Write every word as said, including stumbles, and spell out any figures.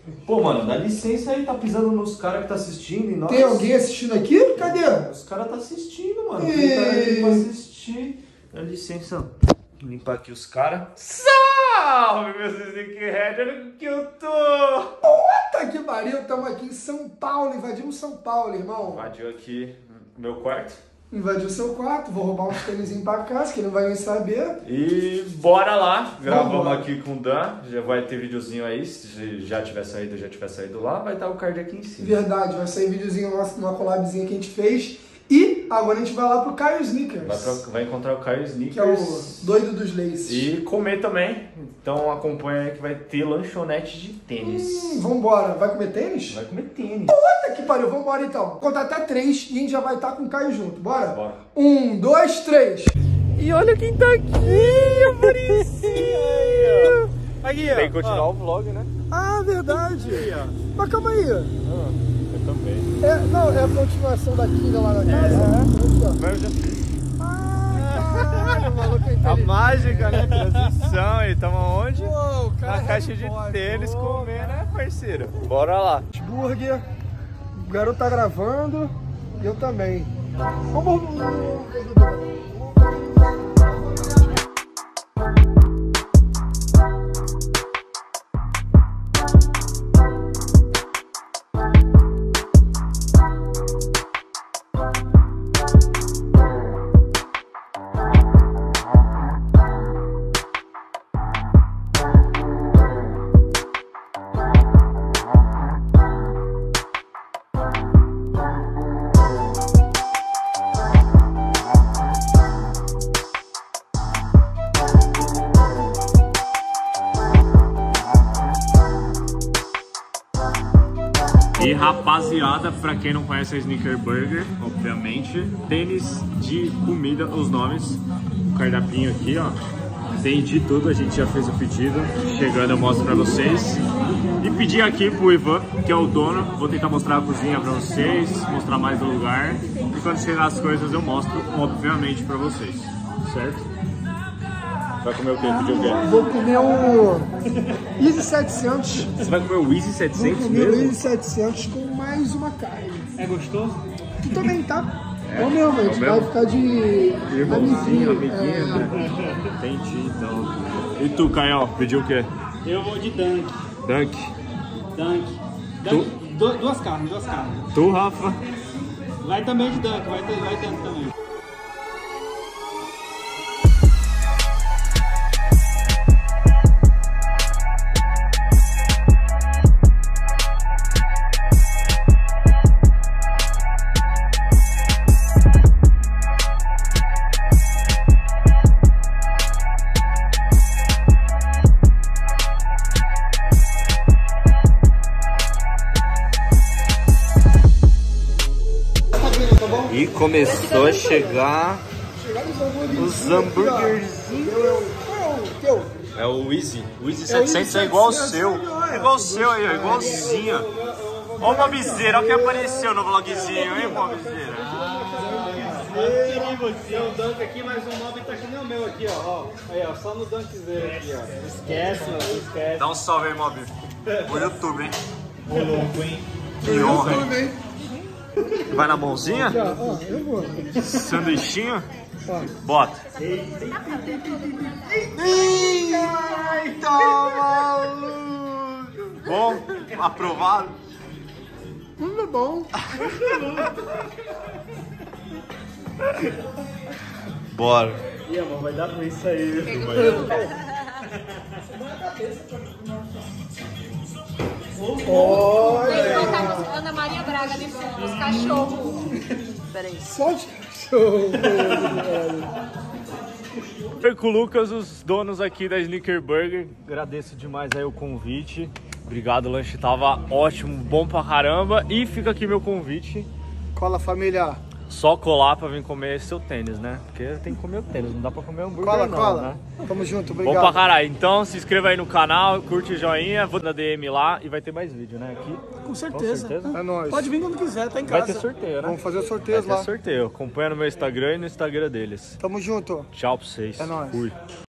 Pô, mano, dá licença aí, tá pisando nos caras que tá assistindo e nós... Tem alguém assistindo aqui? Cadê? Os caras tá assistindo, mano. E... Tem cara aqui pra assistir. Dá licença. Limpar aqui os caras. Salve, meus sneakerheads, olha o que eu tô. Puta que pariu, estamos aqui em São Paulo, invadimos São Paulo, irmão. Invadiu aqui meu quarto. Invadiu seu quarto, vou roubar uns tênisinhos pra casa, que não vai nem saber. E bora lá, gravamos Vambora. aqui com o Dan, já vai ter videozinho aí, se já tiver saído, já tiver saído lá, vai estar o card aqui em cima. Verdade, vai sair videozinho nosso, uma collabzinha que a gente fez. E agora a gente vai lá pro Caio Sneakers. Vai, pra, vai encontrar o Caio Sneakers. Que é o doido dos laces. E comer também, então acompanha aí que vai ter lanchonete de tênis. Hum, vambora, vai comer tênis? Vai comer tênis. Puta que pariu, vambora então. Vou contar até três e a gente já vai estar com o Caio junto, bora? Bora. Um, dois, três. E olha quem tá aqui, Aparecia! Aqui, ó. Tem que continuar ó. o vlog, né? Ah, verdade. Aqui, ó. Mas calma aí. Ah, eu também. É, não, é a continuação da Kinga lá na casa? É. Mas eu já fiz. Ah, caralho, o maluco é A inteligente. mágica, né? Transição. E tamo onde? Pô, o cara Na é caixa de boy, tênis pô, comer, né, parceiro? Bora lá. Burger. O garoto tá gravando. E eu também. Vamos. E rapaziada, pra quem não conhece a Sneaker Burger, obviamente, tênis de comida, os nomes, o cardápio aqui, ó, tem de tudo, a gente já fez o pedido, chegando eu mostro pra vocês. E pedi aqui pro Ivan, que é o dono, vou tentar mostrar a cozinha pra vocês, mostrar mais do lugar, e quando chegar as coisas eu mostro, obviamente, pra vocês, certo? Vai comer o quê? Pediu o quê? Vou comer o Easy setecentos. Você vai comer o Easy Vou setecentos comer o mesmo? Easy setecentos com mais uma carne. É gostoso? E também, tá? É o mesmo, a gente É o vai mesmo? ficar de Irmãozinho, amiguinho. amiguinho, né? Entendi, então. E tu, Caio, pediu o quê? Eu vou de Dunk. Dunk. Dunk. Dunk. Du- duas carnes, duas carnes. Tu, Rafa? Vai também de Dunk, vai, ter, vai Dunk também. E começou a chegar os hambúrgueres. Qual é o teu? É o Easy. O Easy É o setecentos é Easy igual ao setecentos, seu. é É igual ao seu aí, ó, igualzinho. Ó o Mobzeira, olha o que apareceu no vlogzinho, hein, Mobzeira? Peguei você, o Dunk aqui, mas o mob tá que nem o meu aqui, ó. ó. Aí, ó, só no Dunkzera aqui, ó. Esquece, mano, esquece. Dá um salve aí, Mob. O YouTube, hein? Ô louco, hein? Que honra, hein? Tudo bem. Vai na mãozinha? Já, ó, eu vou. Sanduichinho? Ó. Bota. Eita, maluco! Bom? Aprovado? Tudo bom. Bora. Ih, amor, vai dar pra isso aí, viu? Olha. Tem colocar Ana Maria Braga de fundo, os cachorros. Peraí. Só de cachorro. Foi com o Lucas, os donos aqui da Sneaker Burger. Agradeço demais aí o convite. Obrigado, o lanche tava ótimo, bom pra caramba. E fica aqui meu convite. Cola, família. Só colar pra vir comer seu tênis, né? Porque tem que comer o tênis, não dá pra comer hambúrguer Cola, não, cola. né? Tamo junto, Bom obrigado. pra caralho. Então se inscreva aí no canal, curte o joinha, vou na D M lá e vai ter mais vídeo, né? Aqui. Com certeza. Com certeza. É nóis. Pode vir quando quiser, tá em Vai casa. ter sorteio, né? Vamos fazer Vai sorteios ter lá. sorteio. Acompanha no meu Instagram e no Instagram deles. Tamo junto. Tchau pra vocês. É nóis. Fui.